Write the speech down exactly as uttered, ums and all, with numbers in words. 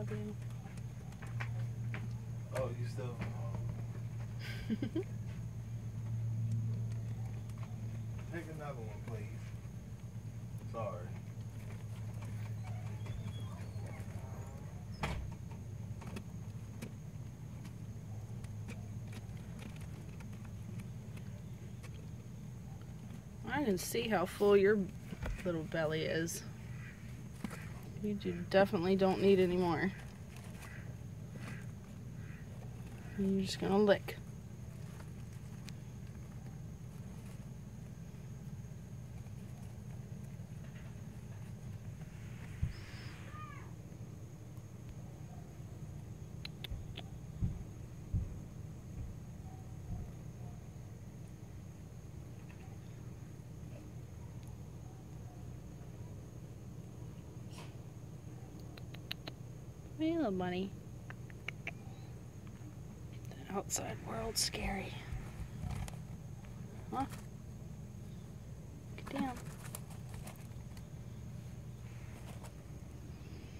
do. Oh, you still... Pick another one, please. Sorry. I can see how full your little belly is. You do definitely don't need any more. You're just gonna lick. Hey, little bunny. The outside world's scary. Huh? Get down.